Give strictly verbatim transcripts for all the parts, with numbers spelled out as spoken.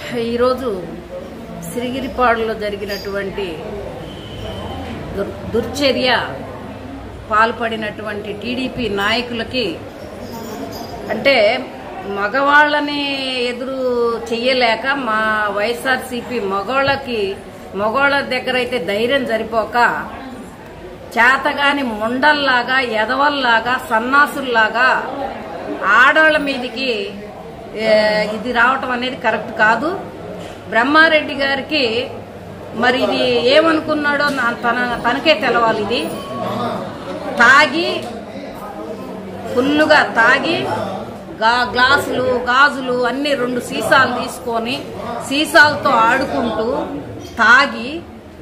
ఈరోజు సిరిగిరిపాడులో జరిగినటువంటి దుర్చర్య పాల్పడినటువంటి టీడీపీ నాయకులకి అంటే మగవాళ్ళని ఎదురు చెయ్యలేక మా వైఎస్ఆర్సీపీ మగవాళ్ళకి మగవాళ్ళ దగ్గర అయితే ధైర్యం సరిపోక చేతగాని మొండల్లాగా ఎదవల్లాగా సన్నాసుల్లాగా ఆడవాళ్ళ మీదికి ఇది రావటం అనేది కరెక్ట్ కాదు. బ్రహ్మారెడ్డి గారికి మరి ఇది ఏమనుకున్నాడో తన తనకే తెలవాలి. ఇది తాగి ఫుల్లుగా తాగి గా గ్లాసులు గాజులు అన్ని రెండు సీసాలు తీసుకొని సీసాలతో ఆడుకుంటూ తాగి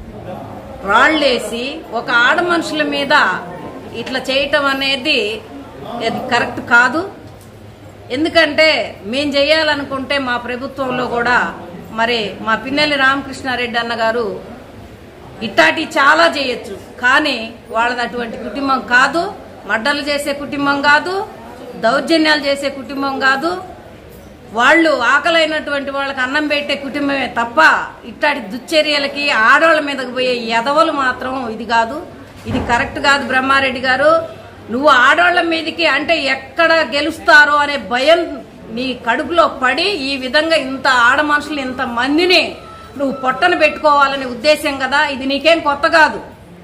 రాళ్ళేసి ఒక ఆడ మనుషుల మీద ఇట్లా చేయటం అనేది అది కరెక్ట్ కాదు. ఎందుకంటే మేం చేయాలనుకుంటే మా ప్రభుత్వంలో కూడా మరి మా పిన్నెల్లి రామకృష్ణారెడ్డి అన్న గారు ఇట్టాటి చాలా చేయొచ్చు, కానీ వాళ్ళది అటువంటి కుటుంబం కాదు. మడ్డలు చేసే కుటుంబం కాదు, దౌర్జన్యాలు చేసే కుటుంబం కాదు. వాళ్ళు ఆకలైనటువంటి వాళ్ళకి అన్నం పెట్టే కుటుంబమే తప్ప ఇట్టాటి దుశ్చర్యలకి ఆడవాళ్ళ మీదకి పోయే ఎదవలు మాత్రం ఇది కాదు. ఇది కరెక్ట్ కాదు. బ్రహ్మారెడ్డి గారు, నువ్వు ఆడవాళ్ల మీదకి అంటే ఎక్కడ గెలుస్తారో అనే భయం నీ కడుపులో పడి ఈ విధంగా ఇంత ఆడ మనుషులు ఇంత మందిని నువ్వు పొట్టన పెట్టుకోవాలనే ఉద్దేశం కదా. ఇది నీకేం కొత్త కాదు.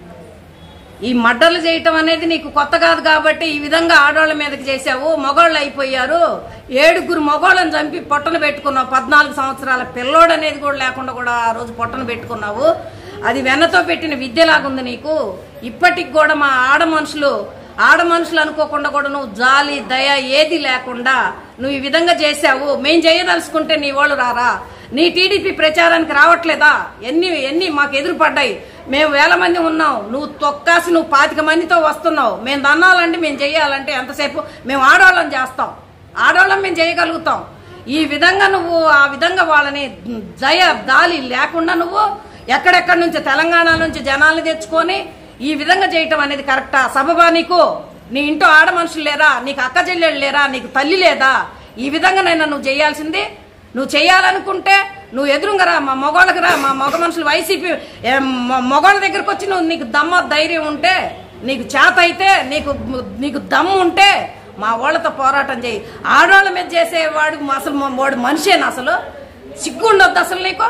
ఈ మడ్డలు చేయటం అనేది నీకు కొత్త కాదు కాబట్టి ఈ విధంగా ఆడవాళ్ళ మీదకి చేసావు. మగవాళ్ళు అయిపోయారు. ఏడుగురు మగవాళ్ళని చంపి పొట్టన పెట్టుకున్నావు. పద్నాలుగు సంవత్సరాల పిల్లోడు అనేది కూడా లేకుండా కూడా ఆ రోజు పొట్టన పెట్టుకున్నావు. అది వెన్నతో పెట్టిన విద్యలాగుంది నీకు. ఇప్పటికి కూడా మా ఆడ మనుషులు ఆడ మనుషులు అనుకోకుండా కూడా నువ్వు జాలి దయ ఏది లేకుండా నువ్వు ఈ విధంగా చేశావు. మేం చేయదలుచుకుంటే నీ వాళ్ళు రారా? నీ టీడీపీ ప్రచారానికి రావట్లేదా? ఎన్ని ఎన్ని మాకు ఎదురుపడ్డాయి. మేము వేల మంది ఉన్నాం. నువ్వు తొక్కాసి నువ్వు పాతిక మందితో వస్తున్నావు. మేము దన్నాలంటే మేము చేయాలంటే ఎంతసేపు మేము ఆడవాళ్ళం చేస్తాం. ఆడవాళ్ళం మేము చేయగలుగుతాం. ఈ విధంగా నువ్వు ఆ విధంగా వాళ్ళని జయ దాలి లేకుండా నువ్వు ఎక్కడెక్కడి నుంచి తెలంగాణ నుంచి జనాల్ని తెచ్చుకొని ఈ విధంగా చేయటం అనేది కరెక్టా? సబబా నీకు? నీ ఇంట్లో ఆడ మనుషులు లేరా? నీకు అక్క చెల్లెళ్ళు లేరా? నీకు తల్లి లేదా? ఈ విధంగా నైనా నువ్వు చేయాల్సింది. నువ్వు చేయాలనుకుంటే నువ్వు ఎదురుగా రా, మా మగవాళ్ళకి రా. మా మగ మనుషులు వైసీపీ మగవాళ్ళ దగ్గరకు వచ్చి నువ్వు నీకు దమ్మ ధైర్యం ఉంటే, నీకు చేత అయితే, నీకు నీకు దమ్ము ఉంటే మా వాళ్ళతో పోరాటం చేయి. ఆడవాళ్ళ మీద చేసేవాడు అసలు వాడు మనిషేనా? అసలు సిగ్గుండొద్దు అసలు నీకు.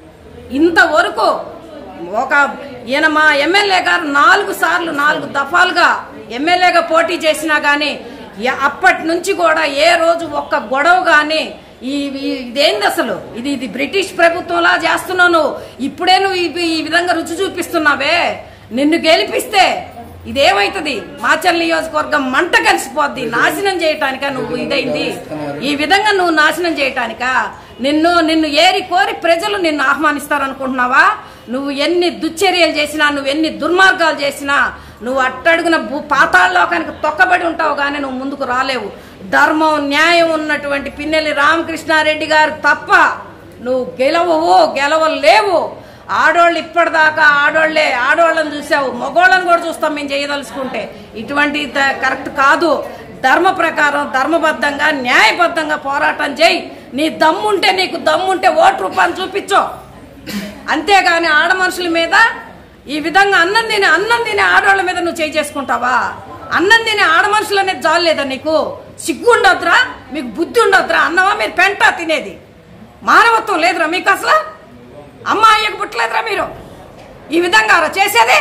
ఇంతవరకు ఒక ఈయన మా ఎమ్మెల్యే గారు నాలుగు సార్లు నాలుగు దఫాలుగా ఎమ్మెల్యేగా పోటీ చేసినా గానీ అప్పటి నుంచి కూడా ఏ రోజు ఒక్క గొడవ గానీ ఈ ఇదేంది అసలు? ఇది ఇది బ్రిటిష్ ప్రభుత్వంలా చేస్తున్నావు నువ్వు. ఇప్పుడే నువ్వు ఈ విధంగా రుచి చూపిస్తున్నావే. నిన్ను గెలిపిస్తే ఇదేమైతుంది? మాచర్ల నియోజకవర్గం మంట కలిసిపోద్ది. నాశనం చేయటానిక నువ్వు ఇదైంది? ఈ విధంగా నువ్వు నాశనం చేయటానిక? నిన్ను నిన్ను ఏరి కోరి ప్రజలు నిన్ను ఆహ్వానిస్తారనుకుంటున్నావా? నువ్వు ఎన్ని దుశ్చర్యలు చేసినా, నువ్వు ఎన్ని దుర్మార్గాలు చేసినా నువ్వు అట్టడుగున భూ పాతాళలోకానికి తొక్కబడి ఉంటావు కానీ నువ్వు ముందుకు రాలేవు. ధర్మం న్యాయం ఉన్నటువంటి పిన్నెల్లి రామకృష్ణారెడ్డి గారు తప్ప నువ్వు గెలవవు, గెలవలేవు. ఆడోళ్ళు ఇప్పటిదాకా ఆడోళ్లే ఆడోళ్ళని చూసావు, మగోళ్ళని కూడా చూస్తాం మేము చేయదలుచుకుంటే. ఇటువంటి కరెక్ట్ కాదు. ధర్మ ప్రకారం ధర్మబద్ధంగా న్యాయబద్ధంగా పోరాటం చేయి. నీ దమ్ముంటే నీకు దమ్ముంటే ఓటు రూపాన్ని చూపించో. అంతేగాని ఆడ మనుషుల మీద ఈ విధంగా అన్నం తినే అన్నం తినే ఆడవాళ్ళ మీద నువ్వు చేయి చేసుకుంటావా? అన్నం తినే ఆడ మనుషులు అనేది జాలేదా నీకు? సిగ్గు ఉండొద్దురా? మీకు బుద్ధి ఉండొద్దురా? అన్నవా మీరు పెంట తినేది? మానవత్వం లేదురా మీకు? అసలు అమ్మ అయ్యకు పుట్టలేదురా మీరు? ఈ విధంగా చేసేది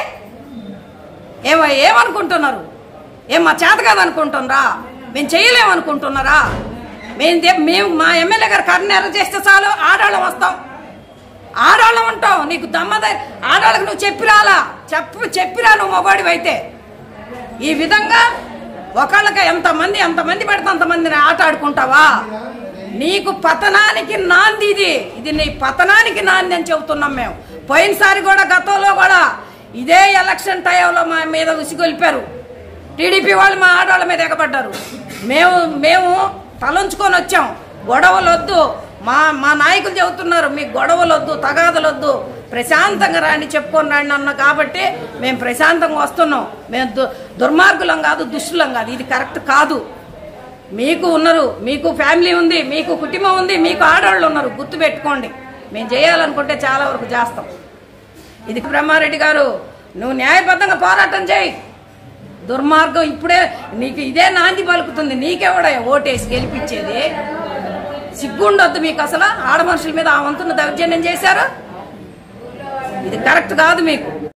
ఏమ ఏమనుకుంటున్నారు? ఏం మా చేత కాదనుకుంటున్నారా? మేము చేయలేమనుకుంటున్నారా? మేము మేము మా ఎమ్మెల్యే గారు కర్ణెర చేస్తే చాలు ఆడవాళ్ళం వస్తాం, ఆడవాళ్ళం ఉంటాం. నీకు దమ్మద ఆడవాళ్ళకి నువ్వు చెప్పిరాలా? చెప్పు చెప్పిరా నువ్వు మగవాడివి అయితే. ఈ విధంగా ఒకళ్ళకి ఎంతమంది ఎంతమంది పెడితే అంతమందిని ఆట ఆడుకుంటావా? నీకు పతనానికి నాంది ఇది. ఇది నీ పతనానికి నాంది అని చెబుతున్నాం మేము. పోయినసారి కూడా గతంలో కూడా ఇదే ఎలక్షన్ టైంలో మా మీద ఉసిగొల్పారు. టీడీపీ వాళ్ళు మా ఆడవాళ్ళ మీద ఎగబడ్డారు. మేము మేము తలంచుకొని వచ్చాం. గొడవలు వద్దు. మా మా నాయకులు చెబుతున్నారు మీకు గొడవలు వద్దు, తగాదలు వద్దు, ప్రశాంతంగా రాని చెప్పుకొని రండి అన్న కాబట్టి మేము ప్రశాంతంగా వస్తున్నాం. మేము దుర్మార్గులం కాదు, దుష్టులం కాదు. ఇది కరెక్ట్ కాదు. మీకు ఉన్నారు, మీకు ఫ్యామిలీ ఉంది, మీకు కుటుంబం ఉంది, మీకు ఆడవాళ్ళు ఉన్నారు, గుర్తు పెట్టుకోండి. మేము చేయాలనుకుంటే చాలా వరకు చేస్తాం. ఇది బ్రహ్మారెడ్డి గారు, నువ్వు న్యాయబద్ధంగా పోరాటం చేయి. దుర్మార్గం ఇప్పుడే నీకు ఇదే నాంది పలుకుతుంది. నీకెవడా ఓటేసి గెలిపించేది? సిగ్గుండొద్దు మీకు అసలు. ఆడ మనుషుల మీద ఆ వంతున్న దౌర్జన్యం చేశారు. ఇది కరెక్ట్ కాదు మీకు.